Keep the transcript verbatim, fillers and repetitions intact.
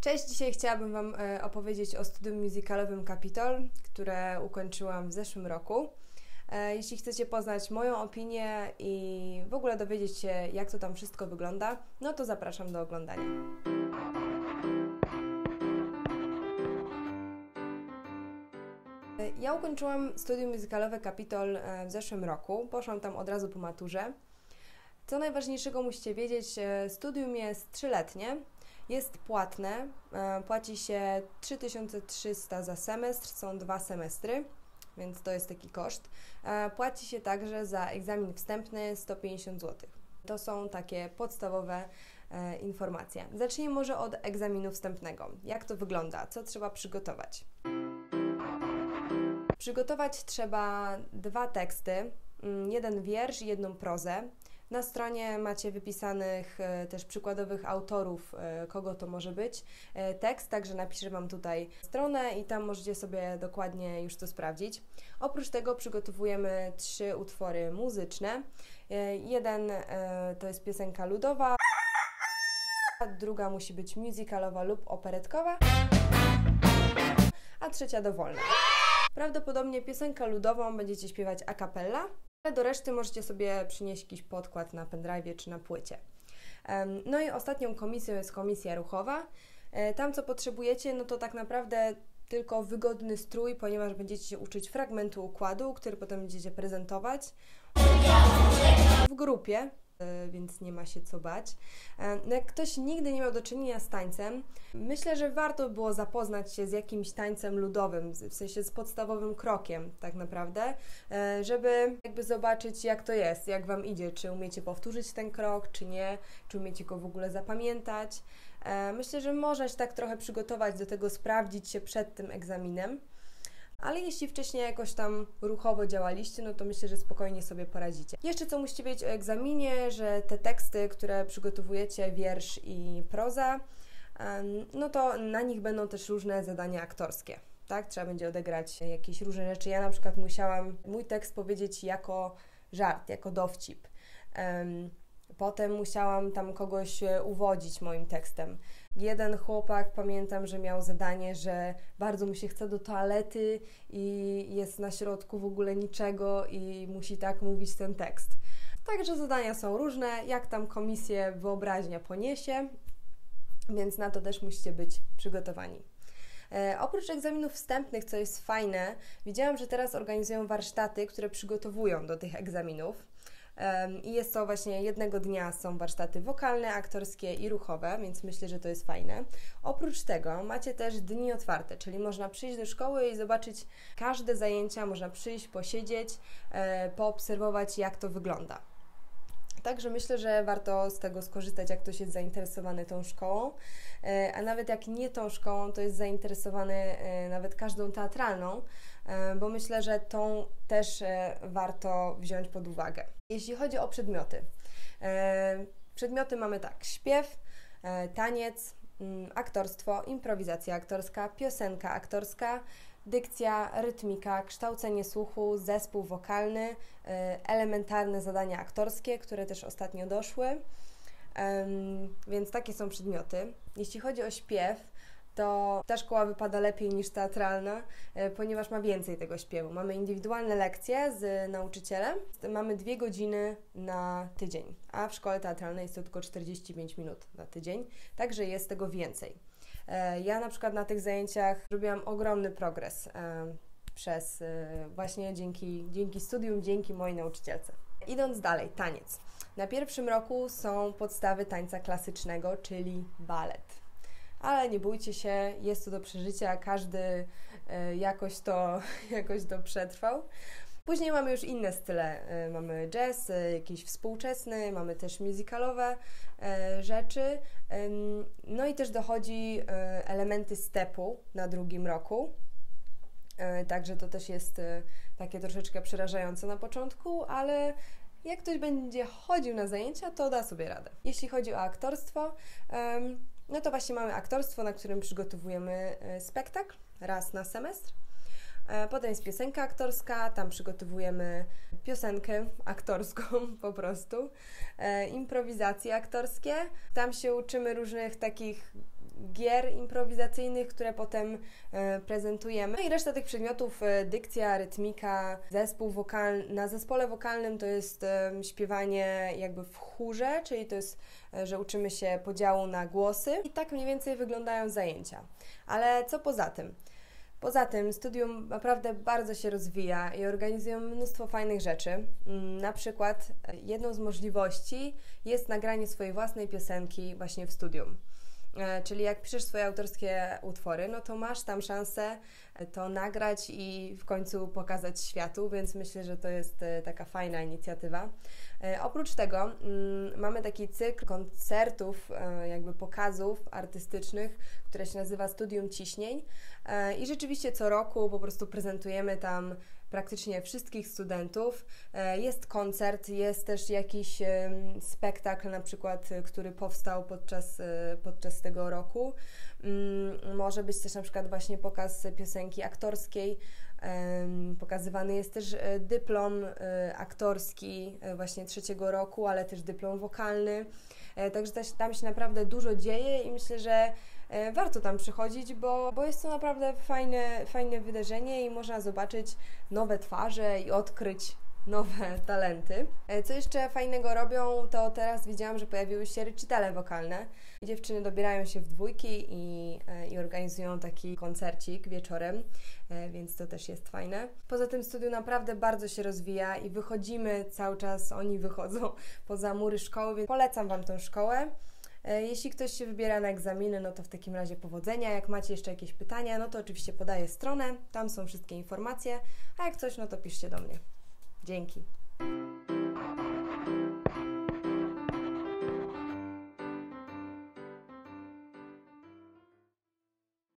Cześć, dzisiaj chciałabym Wam opowiedzieć o studium musicalowym Capitol, które ukończyłam w zeszłym roku. Jeśli chcecie poznać moją opinię i w ogóle dowiedzieć się, jak to tam wszystko wygląda, no to zapraszam do oglądania. Ja ukończyłam studium musicalowe Capitol w zeszłym roku, poszłam tam od razu po maturze. Co najważniejszego musicie wiedzieć, studium jest trzyletnie, jest płatne, płaci się trzy tysiące trzysta za semestr, są dwa semestry, więc to jest taki koszt. Płaci się także za egzamin wstępny sto pięćdziesiąt złotych. To są takie podstawowe e, informacje. Zacznijmy może od egzaminu wstępnego. Jak to wygląda? Co trzeba przygotować? Przygotować trzeba dwa teksty, jeden wiersz i jedną prozę. Na stronie macie wypisanych e, też przykładowych autorów, e, kogo to może być e, tekst, także napiszę Wam tutaj stronę i tam możecie sobie dokładnie już to sprawdzić. Oprócz tego przygotowujemy trzy utwory muzyczne. E, jeden e, to jest piosenka ludowa, druga musi być musicalowa lub operetkowa, a trzecia dowolna. Prawdopodobnie piosenkę ludową będziecie śpiewać a cappella, ale do reszty możecie sobie przynieść jakiś podkład na pendrive czy na płycie. No i ostatnią komisją jest komisja ruchowa. Tam co potrzebujecie, no to tak naprawdę tylko wygodny strój, ponieważ będziecie się uczyć fragmentu układu, który potem będziecie prezentować w grupie, więc nie ma się co bać. No jak ktoś nigdy nie miał do czynienia z tańcem, myślę, że warto było zapoznać się z jakimś tańcem ludowym, w sensie z podstawowym krokiem tak naprawdę, żeby jakby zobaczyć, jak to jest, jak Wam idzie, czy umiecie powtórzyć ten krok, czy nie, czy umiecie go w ogóle zapamiętać. Myślę, że można się tak trochę przygotować do tego, sprawdzić się przed tym egzaminem. Ale jeśli wcześniej jakoś tam ruchowo działaliście, no to myślę, że spokojnie sobie poradzicie. Jeszcze co musicie wiedzieć o egzaminie, że te teksty, które przygotowujecie, wiersz i proza, no to na nich będą też różne zadania aktorskie. Tak? Trzeba będzie odegrać jakieś różne rzeczy. Ja na przykład musiałam mój tekst powiedzieć jako żart, jako dowcip. Potem musiałam tam kogoś uwodzić moim tekstem. Jeden chłopak, pamiętam, że miał zadanie, że bardzo mu się chce do toalety i jest na środku w ogóle niczego i musi tak mówić ten tekst. Także zadania są różne, jak tam komisję wyobraźnia poniesie, więc na to też musicie być przygotowani. E, oprócz egzaminów wstępnych, co jest fajne, widziałam, że teraz organizują warsztaty, które przygotowują do tych egzaminów. I jest to właśnie jednego dnia są warsztaty wokalne, aktorskie i ruchowe, więc myślę, że to jest fajne. Oprócz tego macie też dni otwarte, czyli można przyjść do szkoły i zobaczyć każde zajęcia, można przyjść, posiedzieć, poobserwować, jak to wygląda. Także myślę, że warto z tego skorzystać, jak ktoś jest zainteresowany tą szkołą, a nawet jak nie tą szkołą, to jest zainteresowany nawet każdą teatralną, bo myślę, że tą też warto wziąć pod uwagę. Jeśli chodzi o przedmioty, przedmioty mamy tak, śpiew, taniec, aktorstwo, improwizacja aktorska, piosenka aktorska, dykcja, rytmika, kształcenie słuchu, zespół wokalny, elementarne zadania aktorskie, które też ostatnio doszły, więc takie są przedmioty. Jeśli chodzi o śpiew, to ta szkoła wypada lepiej niż teatralna, ponieważ ma więcej tego śpiewu. Mamy indywidualne lekcje z nauczycielem, mamy dwie godziny na tydzień, a w szkole teatralnej jest to tylko czterdzieści pięć minut na tydzień, także jest tego więcej. Ja na przykład na tych zajęciach robiłam ogromny progres przez właśnie dzięki, dzięki studium, dzięki mojej nauczycielce. Idąc dalej, taniec. Na pierwszym roku są podstawy tańca klasycznego, czyli balet. Ale nie bójcie się, jest to do przeżycia, każdy jakoś to, jakoś to przetrwał. Później mamy już inne style, mamy jazz, jakiś współczesny, mamy też musicalowe rzeczy, no i też dochodzi elementy stepu na drugim roku, także to też jest takie troszeczkę przerażające na początku, ale jak ktoś będzie chodził na zajęcia, to da sobie radę. Jeśli chodzi o aktorstwo, no to właśnie mamy aktorstwo, na którym przygotowujemy spektakl raz na semestr. Potem jest piosenka aktorska, tam przygotowujemy piosenkę aktorską po prostu, improwizacje aktorskie. Tam się uczymy różnych takich gier improwizacyjnych, które potem e, prezentujemy. No i reszta tych przedmiotów, e, dykcja, rytmika, zespół wokalny. Na zespole wokalnym to jest e, śpiewanie jakby w chórze, czyli to jest, e, że uczymy się podziału na głosy i tak mniej więcej wyglądają zajęcia. Ale co poza tym? Poza tym studium naprawdę bardzo się rozwija i organizują mnóstwo fajnych rzeczy. Na przykład jedną z możliwości jest nagranie swojej własnej piosenki właśnie w studium. Czyli jak piszesz swoje autorskie utwory, no to masz tam szansę to nagrać i w końcu pokazać światu, więc myślę, że to jest taka fajna inicjatywa. Oprócz tego mm, mamy taki cykl koncertów, jakby pokazów artystycznych, które się nazywa Studium Ciśnień i rzeczywiście co roku po prostu prezentujemy tam praktycznie wszystkich studentów. Jest koncert, jest też jakiś spektakl na przykład, który powstał podczas, podczas tego roku. Może być też na przykład właśnie pokaz piosenki aktorskiej. Pokazywany jest też dyplom aktorski właśnie trzeciego roku, ale też dyplom wokalny. Także tam się naprawdę dużo dzieje i myślę, że warto tam przychodzić, bo, bo jest to naprawdę fajne, fajne wydarzenie i można zobaczyć nowe twarze i odkryć nowe talenty. Co jeszcze fajnego robią, to teraz widziałam, że pojawiły się recitale wokalne. Dziewczyny dobierają się w dwójki i, i organizują taki koncercik wieczorem, więc to też jest fajne. Poza tym studium naprawdę bardzo się rozwija i wychodzimy cały czas, oni wychodzą poza mury szkoły, więc polecam Wam tę szkołę. Jeśli ktoś się wybiera na egzaminy, no to w takim razie powodzenia. Jak macie jeszcze jakieś pytania, no to oczywiście podaję stronę, tam są wszystkie informacje, a jak coś, no to piszcie do mnie. Dzięki.